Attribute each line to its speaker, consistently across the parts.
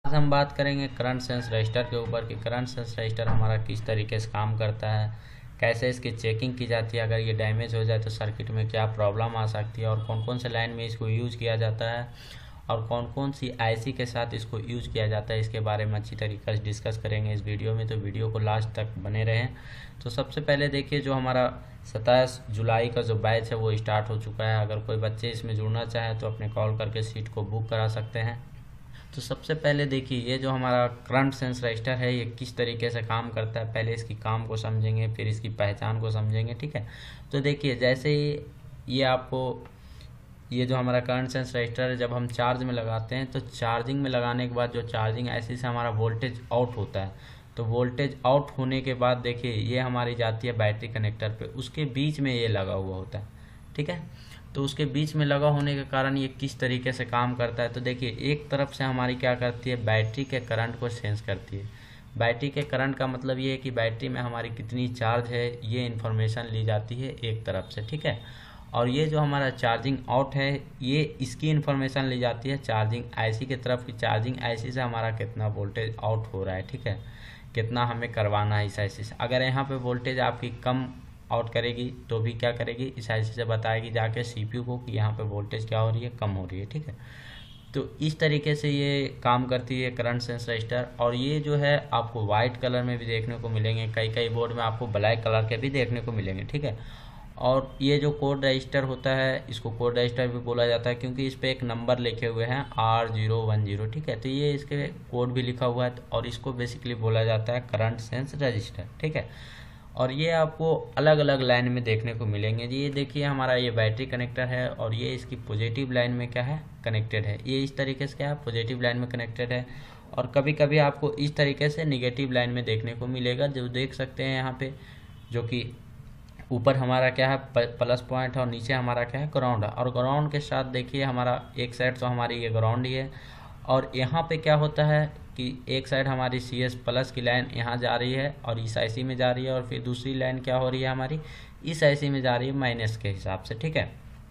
Speaker 1: आज हम बात करेंगे करंट सेंस रजिस्टर के ऊपर कि करंट सेंस रजिस्टर हमारा किस तरीके से काम करता है, कैसे इसकी चेकिंग की जाती है, अगर ये डैमेज हो जाए तो सर्किट में क्या प्रॉब्लम आ सकती है और कौन कौन से लाइन में इसको यूज़ किया जाता है और कौन कौन सी आईसी के साथ इसको यूज़ किया जाता है, इसके बारे में अच्छी तरीके से डिस्कस करेंगे इस वीडियो में। तो वीडियो को लास्ट तक बने रहें। तो सबसे पहले देखिए, जो हमारा 27 जुलाई का जो बैच है वो स्टार्ट हो चुका है। अगर कोई बच्चे इसमें जुड़ना चाहे तो अपने कॉल करके सीट को बुक करा सकते हैं। तो सबसे पहले देखिए, ये जो हमारा करंट सेंस रजिस्टर है ये किस तरीके से काम करता है, पहले इसकी काम को समझेंगे, फिर इसकी पहचान को समझेंगे। ठीक है, तो देखिए जैसे ही ये आपको ये जो हमारा करंट सेंस रजिस्टर है, जब हम चार्ज में लगाते हैं तो चार्जिंग में लगाने के बाद जो चार्जिंग ऐसे से हमारा वोल्टेज आउट होता है, तो वोल्टेज आउट होने के बाद देखिए ये हमारी जाती है बैटरी कनेक्टर पे, उसके बीच में ये लगा हुआ होता है। ठीक है, तो उसके बीच में लगा होने के कारण ये किस तरीके से काम करता है, तो देखिए एक तरफ से हमारी क्या करती है, बैटरी के करंट को सेंस करती है। बैटरी के करंट का मतलब ये है कि बैटरी में हमारी कितनी चार्ज है ये इन्फॉर्मेशन ली जाती है एक तरफ से। ठीक है, और ये जो हमारा चार्जिंग आउट है ये इसकी इन्फॉर्मेशन ली जाती है चार्जिंग आईसी की तरफ की चार्जिंग आईसी से हमारा कितना वोल्टेज आउट हो रहा है। ठीक है, कितना हमें करवाना है इस आईसी से। अगर यहाँ पे वोल्टेज आपकी कम आउट करेगी तो भी क्या करेगी, इस आईसी से बताएगी जाके सीपीयू को कि यहाँ पे वोल्टेज क्या हो रही है, कम हो रही है। ठीक है, तो इस तरीके से ये काम करती है करंट सेंस रजिस्टर। और ये जो है आपको वाइट कलर में भी देखने को मिलेंगे, कई कई बोर्ड में आपको ब्लैक कलर के भी देखने को मिलेंगे। ठीक है, और ये जो कोड रजिस्टर होता है इसको कोड रजिस्टर भी बोला जाता है क्योंकि इस पर एक नंबर लिखे हुए हैं R010। ठीक है, तो ये इसके कोड भी लिखा हुआ है और इसको बेसिकली बोला जाता है करंट सेंस रजिस्टर। ठीक है, और ये आपको अलग अलग लाइन में देखने को मिलेंगे। ये देखिए हमारा ये बैटरी कनेक्टर है और ये इसकी पॉजिटिव लाइन में क्या है, कनेक्टेड है। ये इस तरीके से क्या है, पॉजिटिव लाइन में कनेक्टेड है। और कभी कभी आपको इस तरीके से निगेटिव लाइन में देखने को मिलेगा, जो देख सकते हैं यहाँ पे, जो कि ऊपर हमारा क्या है प्लस पॉइंट है और नीचे हमारा क्या है ग्राउंड है। और ग्राउंड के साथ देखिए हमारा एक साइड तो हमारी ये ग्राउंड ही है और यहाँ पे क्या होता है कि एक साइड हमारी CS प्लस की लाइन यहाँ जा रही है और इस आईसी में जा रही है, और फिर दूसरी लाइन क्या हो रही है हमारी इस आईसी में जा रही है माइनस के हिसाब से। ठीक है,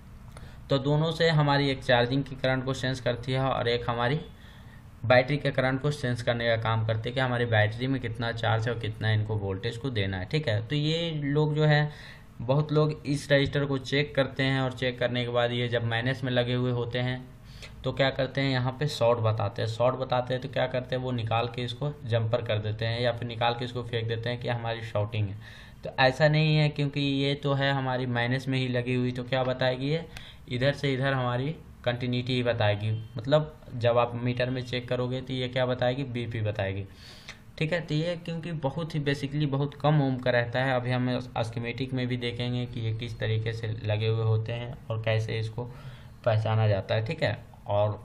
Speaker 1: तो दोनों से हमारी एक चार्जिंग की करंट को सेंस करती है और एक हमारी बैटरी के करंट को सेंस करने का काम करते हैं कि हमारी बैटरी में कितना चार्ज है और कितना इनको वोल्टेज को देना है। ठीक है, तो ये लोग जो है बहुत लोग इस रजिस्टर को चेक करते हैं और चेक करने के बाद ये जब माइनस में लगे हुए होते हैं तो क्या करते हैं, यहाँ पे शॉर्ट बताते हैं। शॉर्ट बताते हैं तो क्या करते हैं, वो निकाल के इसको जंपर कर देते हैं या फिर निकाल के इसको फेंक देते हैं कि हमारी शॉर्टिंग है। तो ऐसा नहीं है, क्योंकि ये तो है हमारी माइनस में ही लगी हुई, तो क्या बताएगी ये इधर से इधर हमारी कंटिन्यूटी ही बताएगी। मतलब जब आप मीटर में चेक करोगे तो ये क्या बताएगी, BP बताएगी। ठीक है, तो ये क्योंकि बहुत ही बेसिकली बहुत कम ओम का रहता है। अभी हम स्कीमेटिक में भी देखेंगे कि ये किस तरीके से लगे हुए होते हैं और कैसे इसको पहचाना जाता है। ठीक है, और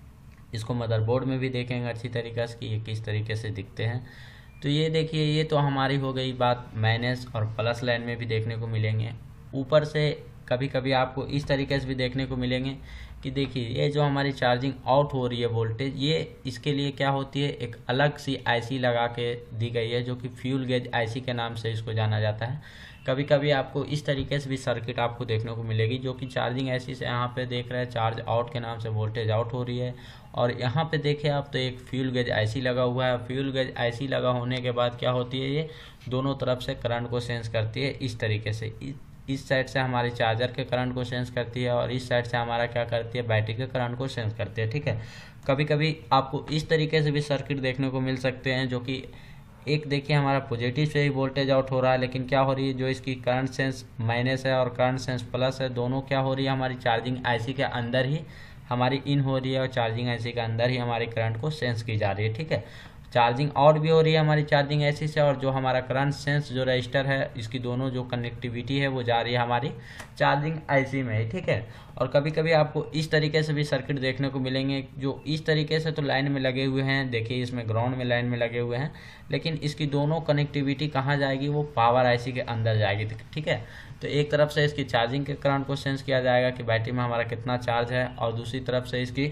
Speaker 1: इसको मदरबोर्ड में भी देखेंगे अच्छी तरीके से कि ये किस तरीके से दिखते हैं। तो ये देखिए, ये तो हमारी हो गई बात माइनस और प्लस लाइन में भी देखने को मिलेंगे। ऊपर से कभी कभी आपको इस तरीके से भी देखने को मिलेंगे कि देखिए ये जो हमारी चार्जिंग आउट हो रही है वोल्टेज, ये इसके लिए क्या होती है, एक अलग सी आईसी लगा के दी गई है जो कि फ्यूल गेज आईसी के नाम से इसको जाना जाता है। कभी कभी आपको इस तरीके से भी सर्किट आपको देखने को मिलेगी जो कि चार्जिंग आईसी से यहाँ पे देख रहे हैं चार्ज आउट के नाम से वोल्टेज आउट हो रही है, और यहाँ पे देखिए आप तो एक फ्यूल गेज आईसी लगा हुआ है। फ्यूल गेज आईसी लगा होने के बाद क्या होती है, ये दोनों तरफ से करंट को सेंस करती है इस तरीके से। इस साइड से हमारे चार्जर के करंट को सेंस करती है और इस साइड से हमारा क्या करती है, बैटरी के करंट को सेंस करती है। ठीक है, कभी कभी आपको इस तरीके से भी सर्किट देखने को मिल सकते हैं जो कि एक देखिए हमारा पॉजिटिव से ही वोल्टेज आउट हो रहा है, लेकिन क्या हो रही है, जो इसकी करंट सेंस माइनस है और करंट सेंस प्लस है, दोनों क्या हो रही है हमारी चार्जिंग आईसी के अंदर ही हमारी इन हो रही है और चार्जिंग आईसी के अंदर ही हमारी करंट को सेंस की जा रही है। ठीक है, चार्जिंग आउट भी हो रही है हमारी चार्जिंग आईसी से, और जो हमारा करंट सेंस जो रजिस्टर है इसकी दोनों जो कनेक्टिविटी है वो जा रही है हमारी चार्जिंग आईसी में ही। ठीक है, और कभी कभी आपको इस तरीके से भी सर्किट देखने को मिलेंगे जो इस तरीके से तो लाइन में लगे हुए हैं, देखिए इसमें ग्राउंड में लाइन में लगे हुए हैं, लेकिन इसकी दोनों कनेक्टिविटी कहाँ जाएगी, वो पावर आईसी के अंदर जाएगी। ठीक है, तो एक तरफ से इसकी चार्जिंग के करंट को सेंस किया जाएगा कि बैटरी में हमारा कितना चार्ज है, और दूसरी तरफ से इसकी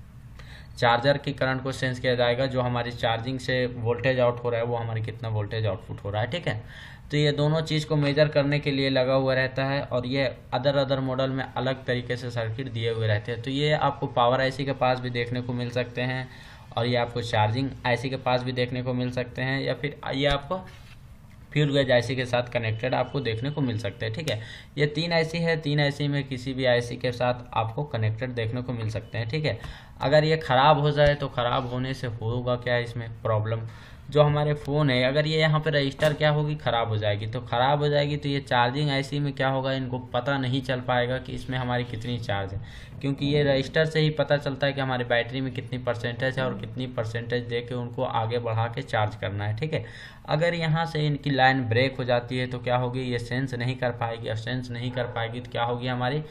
Speaker 1: चार्जर की करंट को सेंस किया जाएगा जो हमारी चार्जिंग से वोल्टेज आउट हो रहा है वो हमारी कितना वोल्टेज आउटपुट हो रहा है। ठीक है, तो ये दोनों चीज़ को मेजर करने के लिए लगा हुआ रहता है, और ये अदर मॉडल में अलग तरीके से सर्किट दिए हुए रहते हैं। तो ये आपको पावर आईसी के पास भी देखने को मिल सकते हैं, और ये आपको चार्जिंग आईसी के पास भी देखने को मिल सकते हैं, या फिर ये आपको फ्यूल गेज आईसी के साथ कनेक्टेड आपको देखने को मिल सकते हैं। ठीक है, ये 3 आईसी है, 3 आईसी में किसी भी आईसी के साथ आपको कनेक्टेड देखने को मिल सकते हैं। ठीक है, अगर ये ख़राब हो जाए तो ख़राब होने से होगा क्या इसमें प्रॉब्लम, जो हमारे फ़ोन है अगर ये यहाँ पे रजिस्टर क्या होगी, ख़राब हो जाएगी। तो ख़राब हो जाएगी तो ये चार्जिंग आईसी में क्या होगा, इनको पता नहीं चल पाएगा कि इसमें हमारी कितनी चार्ज है, क्योंकि ये रजिस्टर से ही पता चलता है कि हमारी बैटरी में कितनी परसेंटेज है और कितनी परसेंटेज दे के उनको आगे बढ़ा के चार्ज करना है। ठीक है, अगर यहाँ से इनकी लाइन ब्रेक हो जाती है तो क्या होगी, ये सेंस नहीं कर पाएगी, और सेंस नहीं कर पाएगी तो क्या होगी, हमारी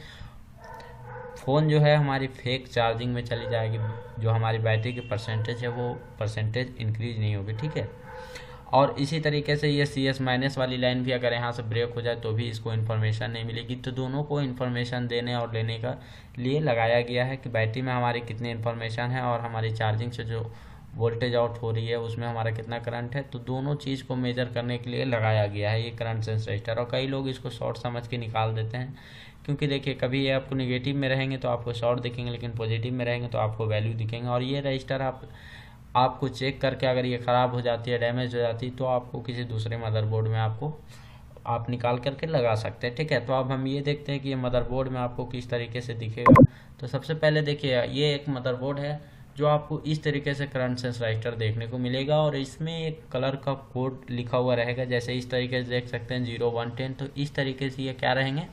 Speaker 1: फ़ोन जो है हमारी फेक चार्जिंग में चली जाएगी, जो हमारी बैटरी की परसेंटेज है वो परसेंटेज इंक्रीज नहीं होगी। ठीक है, और इसी तरीके से ये CS- वाली लाइन भी अगर यहाँ से ब्रेक हो जाए तो भी इसको इन्फॉर्मेशन नहीं मिलेगी। तो दोनों को इन्फॉर्मेशन देने और लेने का लिए लगाया गया है कि बैटरी में हमारी कितनी इन्फॉर्मेशन है और हमारी चार्जिंग से जो वोल्टेज आउट हो रही है उसमें हमारा कितना करंट है। तो दोनों चीज़ को मेजर करने के लिए लगाया गया है ये करंट सेंस रजिस्टर। और कई लोग इसको शॉर्ट समझ के निकाल देते हैं, क्योंकि देखिए कभी ये आपको नेगेटिव में रहेंगे तो आपको शॉर्ट दिखेंगे, लेकिन पॉजिटिव में रहेंगे तो आपको वैल्यू दिखेंगे। और ये रजिस्टर आपको चेक करके अगर ये ख़राब हो जाती है, डैमेज हो जाती है, तो आपको किसी दूसरे मदरबोर्ड में आप निकाल करके लगा सकते हैं। ठीक है, तो अब हम ये देखते हैं कि ये मदरबोर्ड में आपको किस तरीके से दिखेगा। तो सबसे पहले देखिए ये एक मदरबोर्ड है जो आपको इस तरीके से करंट सेंस रजिस्टर देखने को मिलेगा, और इसमें एक कलर का कोड लिखा हुआ रहेगा, जैसे इस तरीके से देख सकते हैं 0 1 10। तो इस तरीके से ये क्या रहेंगे,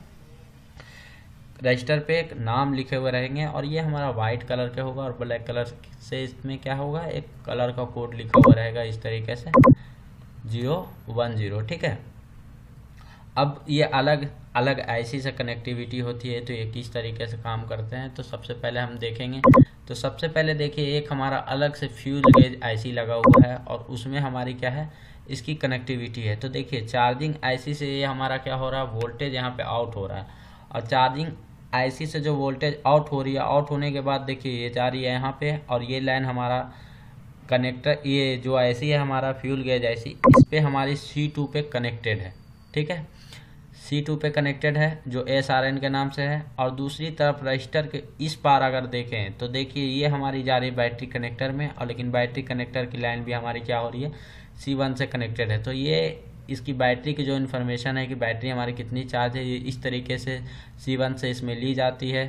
Speaker 1: रजिस्टर पे एक नाम लिखे हुए रहेंगे, और ये हमारा वाइट कलर का होगा और ब्लैक कलर से इसमें क्या होगा, एक कलर का कोड लिखा हुआ रहेगा इस तरीके से 0 1 0। ठीक है, अब ये अलग अलग आईसी से कनेक्टिविटी होती है, तो ये किस तरीके से काम करते हैं तो सबसे पहले हम देखेंगे। तो सबसे पहले देखिए एक हमारा अलग से फ्यूज गेज आईसी लगा हुआ है, और उसमें हमारी क्या है, इसकी कनेक्टिविटी है। तो देखिए चार्जिंग आईसी से ये हमारा क्या हो रहा है, वोल्टेज यहाँ पे आउट हो रहा है, और चार्जिंग आईसी से जो वोल्टेज आउट हो रही है, आउट होने के बाद देखिए ये जा रही है यहाँ पे, और ये लाइन हमारा कनेक्टर, ये जो आईसी है हमारा फ्यूल गेज आईसी, इस पे हमारी C2 पे कनेक्टेड है। ठीक है, C2 पे कनेक्टेड है जो SRN के नाम से है। और दूसरी तरफ रजिस्टर के इस पार अगर देखें तो देखिए ये हमारी जा रही है बैटरी कनेक्टर में, और लेकिन बैटरी कनेक्टर की लाइन भी हमारी क्या हो रही है, C1 से कनेक्टेड है। तो ये इसकी बैटरी की जो इन्फॉर्मेशन है कि बैटरी हमारी कितनी चार्ज है, ये इस तरीके से C1 से इसमें ली जाती है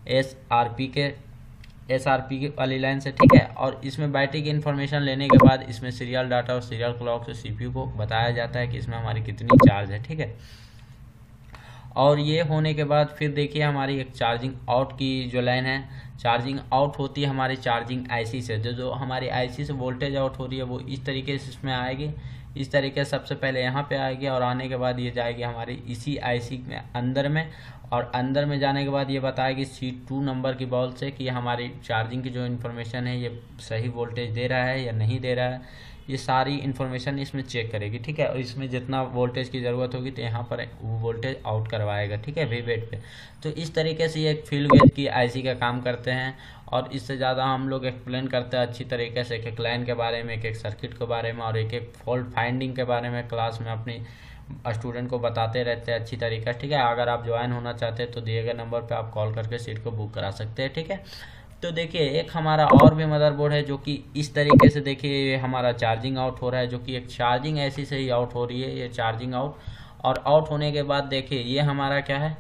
Speaker 1: SRP वाली लाइन से। ठीक है, और इसमें बैटरी की इन्फॉर्मेशन लेने के बाद इसमें सीरियल डाटा और सीरियल क्लॉक से CPU को बताया जाता है कि इसमें हमारी कितनी चार्ज है। ठीक है, और ये होने के बाद फिर देखिए हमारी एक चार्जिंग आउट की जो लाइन है, चार्जिंग आउट होती है हमारी चार्जिंग आईसी से, जो हमारी आईसी से वोल्टेज आउट हो रही है वो इस तरीके से इसमें आएगी, इस तरीके से सबसे पहले यहाँ पे आएगी, और आने के बाद ये जाएगी हमारी इसी आईसी में अंदर में, और अंदर में जाने के बाद ये बताएगी C2 नंबर की बॉल से कि हमारी चार्जिंग की जो इन्फॉर्मेशन है ये सही वोल्टेज दे रहा है या नहीं दे रहा है, ये सारी इन्फॉर्मेशन इसमें चेक करेगी। ठीक है, और इसमें जितना वोल्टेज की ज़रूरत होगी तो यहाँ पर वो वोल्टेज आउट करवाएगा। ठीक है, वीवेट पे। तो इस तरीके से ये एक फ्यूल गेज की आईसी का काम करते हैं, और इससे ज़्यादा हम लोग एक्सप्लेन करते हैं अच्छी तरीके से एक एक लाइन के बारे में, एक एक सर्किट के बारे में, और एक एक फॉल्ट फाइंडिंग के बारे में क्लास में अपनी स्टूडेंट को बताते रहते हैं अच्छी तरीके से। ठीक है, अगर आप ज्वाइन होना चाहते हैं तो दिए गए नंबर पे आप कॉल करके सीट को बुक करा सकते हैं। ठीक है, तो देखिए एक हमारा और भी मदरबोर्ड है जो कि इस तरीके से देखिए हमारा चार्जिंग आउट हो रहा है, जो कि एक चार्जिंग ऐसी से ही आउट हो रही है, ये चार्जिंग आउट। और आउट होने के बाद देखिए ये हमारा क्या है,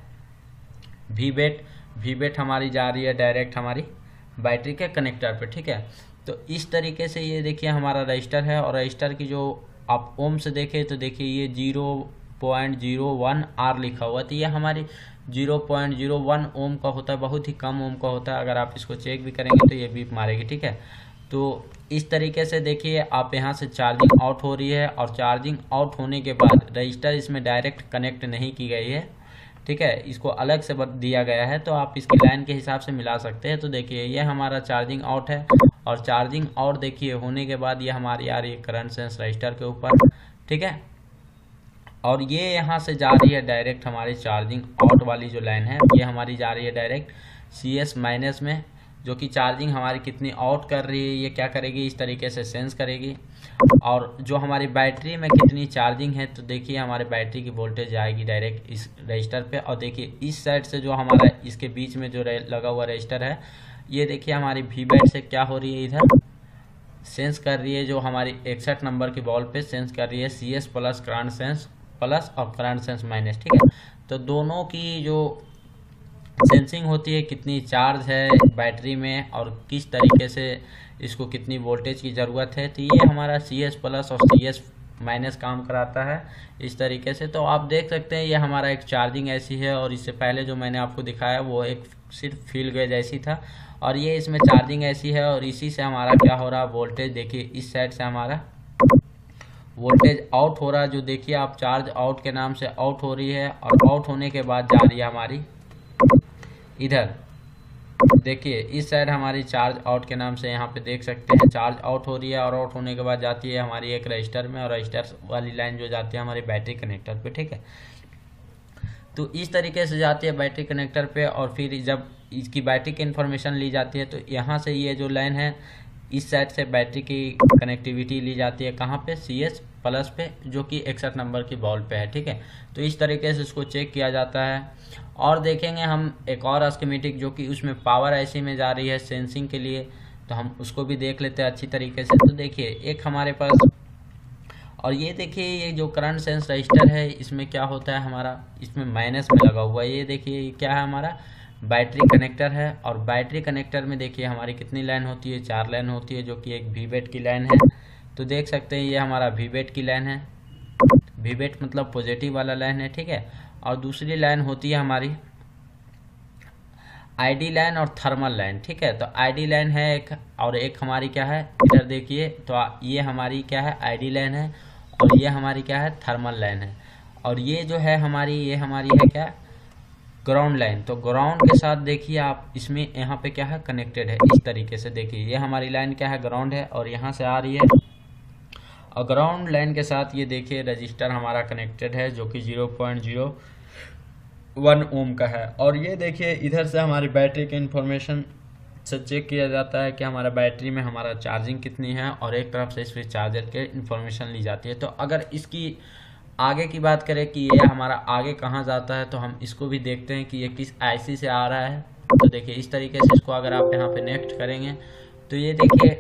Speaker 1: वीबेट हमारी जा रही है डायरेक्ट हमारी बैटरी के कनेक्टर पे। ठीक है, तो इस तरीके से ये देखिए हमारा रजिस्टर है, और रजिस्टर की जो आप ओम से देखें तो देखिए ये 0.01 R लिखा हुआ, तो ये हमारी 0.01 ओम का होता है, बहुत ही कम ओम का होता है। अगर आप इसको चेक भी करेंगे तो ये बीप मारेगी। ठीक है, तो इस तरीके से देखिए आप यहाँ से चार्जिंग आउट हो रही है, और चार्जिंग आउट होने के बाद रजिस्टर इसमें डायरेक्ट कनेक्ट नहीं की गई है। ठीक है, इसको अलग से दिया गया है, तो आप इसकी लाइन के हिसाब से मिला सकते हैं। तो देखिए ये हमारा चार्जिंग आउट है, और चार्जिंग आउट देखिए होने के बाद ये हमारी आ रही है करंट सेंस रजिस्टर के ऊपर। ठीक है, और ये यहाँ से जा रही है डायरेक्ट हमारी चार्जिंग आउट वाली जो लाइन है, ये हमारी जा रही है डायरेक्ट CS- में, जो कि चार्जिंग हमारी कितनी आउट कर रही है ये क्या करेगी, इस तरीके से सेंस करेगी। और जो हमारी बैटरी में कितनी चार्जिंग है, तो देखिए हमारे बैटरी की वोल्टेज आएगी डायरेक्ट इस रजिस्टर पे। और देखिए इस साइड से जो हमारा इसके बीच में जो लगा हुआ रजिस्टर है, ये देखिए हमारी वीबैट से क्या हो रही है, इधर सेंस कर रही है, जो हमारी 61 नंबर की बॉल पे सेंस कर रही है CS plus current sense plus और करंट सेंस माइनस, ठीक है। तो दोनों की जो सेंसिंग होती है, कितनी चार्ज है बैटरी में और किस तरीके से इसको कितनी वोल्टेज की ज़रूरत है, तो ये हमारा CS प्लस और CS माइनस काम कराता है इस तरीके से। तो आप देख सकते हैं ये हमारा एक चार्जिंग ऐसी है, और इससे पहले जो मैंने आपको दिखाया वो एक सिर्फ फील गेज ऐसी था, और ये इसमें चार्जिंग ऐसी है, और इसी से हमारा क्या हो रहा है, वोल्टेज देखिए इस साइड से हमारा वोल्टेज आउट हो रहा है, जो देखिए आप चार्ज आउट के नाम से आउट हो रही है, और आउट होने के बाद जा रही है हमारी इधर, देखिए इस साइड हमारी चार्ज आउट के नाम से यहाँ पे देख सकते हैं चार्ज आउट हो रही है, और आउट होने के बाद जाती है हमारी एक रजिस्टर में, और रजिस्टर वाली लाइन जो जाती है हमारी बैटरी कनेक्टर पे, ठीक है। तो इस तरीके से जाती है बैटरी कनेक्टर पे, और फिर जब इसकी बैटरी की इन्फॉर्मेशन ली जाती है तो यहाँ से ये जो लाइन है इस साइड से बैटरी की कनेक्टिविटी ली जाती है कहाँ पे, CS प्लस पे, जो कि 61 नंबर की बॉल पे है, ठीक है। तो इस तरीके से इसको चेक किया जाता है। और देखेंगे हम एक और स्कीमेटिक जो कि उसमें पावर ऐसी में जा रही है सेंसिंग के लिए, तो हम उसको भी देख लेते हैं अच्छी तरीके से। तो देखिए एक हमारे पास, और ये देखिए ये जो करंट सेंस रजिस्टर है इसमें क्या होता है हमारा, इसमें माइनस में लगा हुआ है, ये देखिए ये क्या है हमारा बैटरी कनेक्टर है। और बैटरी कनेक्टर में देखिए हमारी कितनी लाइन होती है, 4 लाइन होती है, जो कि एक VBAT की लाइन है। तो देख सकते हैं ये हमारा VBAT की लाइन है, VBAT मतलब पॉजिटिव वाला लाइन है, ठीक है। और दूसरी लाइन होती है हमारी ID लाइन और थर्मल लाइन, ठीक है। तो ID लाइन है एक, और एक हमारी क्या है, इधर देखिए, तो ये हमारी क्या है ID लाइन है, और ये हमारी क्या है थर्मल लाइन है। और ये जो है हमारी, ये हमारी है क्या, ग्राउंड लाइन। तो ग्राउंड के साथ देखिए आप इसमें यहाँ पे क्या है कनेक्टेड है इस तरीके से, देखिए ये हमारी लाइन क्या है ग्राउंड है, और यहाँ से आ रही है, और ग्राउंड लाइन के साथ ये देखिए रजिस्टर हमारा कनेक्टेड है, जो कि 0.01 ओम का है। और ये देखिए इधर से हमारी बैटरी की इंफॉर्मेशन से चेक किया जाता है कि हमारा बैटरी में हमारा चार्जिंग कितनी है, और एक तरफ से इस पर चार्जर के इंफॉर्मेशन ली जाती है। तो अगर इसकी आगे की बात करें कि ये हमारा आगे कहाँ जाता है, तो हम इसको भी देखते हैं कि ये किस IC से आ रहा है। तो देखिए इस तरीके से इसको अगर आप यहाँ पे नेक्स्ट करेंगे तो ये देखिए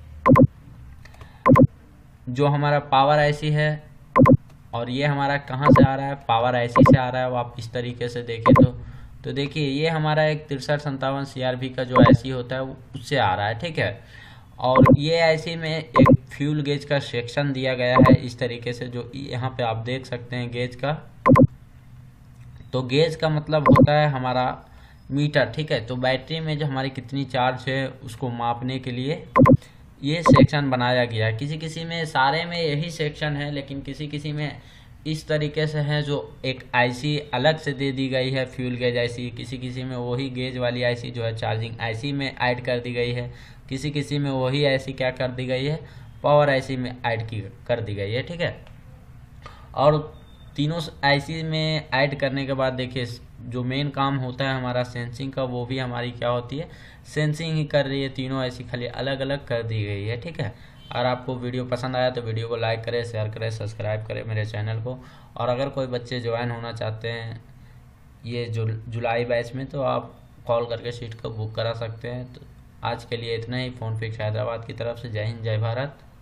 Speaker 1: जो हमारा पावर IC है, और ये हमारा कहाँ से आ रहा है, पावर IC से आ रहा है। वो आप इस तरीके से देखें तो देखिए ये हमारा एक 6357 CRV का जो IC होता है उससे आ रहा है, ठीक है। और ये IC में एक फ्यूल गेज का सेक्शन दिया गया है इस तरीके से, जो यहाँ पे आप देख सकते हैं गेज का। तो गेज का मतलब होता है हमारा मीटर, ठीक है। तो बैटरी में जो हमारी कितनी चार्ज है उसको मापने के लिए ये सेक्शन बनाया गया है। किसी किसी में, सारे में यही सेक्शन है, लेकिन किसी किसी में इस तरीके से है जो एक IC अलग से दे दी गई है फ्यूल गेज IC, किसी किसी में वही गेज वाली IC जो है चार्जिंग IC में ऐड कर दी गई है, किसी किसी में वही IC क्या कर दी गई है, पावर IC में ऐड कर दी गई है, ठीक है। और तीनों IC में ऐड करने के बाद देखिए जो मेन काम होता है हमारा सेंसिंग का, वो भी हमारी क्या होती है, सेंसिंग ही कर रही है। तीनों IC खाली अलग अलग कर दी गई है, ठीक है। अगर आपको वीडियो पसंद आया तो वीडियो को लाइक करें, शेयर करें, सब्सक्राइब करें मेरे चैनल को। और अगर कोई बच्चे ज्वाइन होना चाहते हैं ये जो जुलाई बैच में, तो आप कॉल करके सीट को बुक करा सकते हैं। तो आज के लिए इतना ही। फ़ोन फिक्स हैदराबाद की तरफ से। जय हिंद, जय भारत।